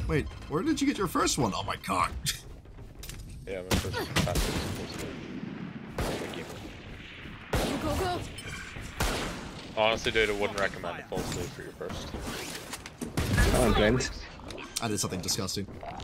Wait, where did you get your first one? Oh my god. Yeah, my first passive is supposed to. Thank you. Go, go, go. Honestly, dude, I wouldn't recommend a full sleeve for your first. Oh, I'm blind. I did something disgusting.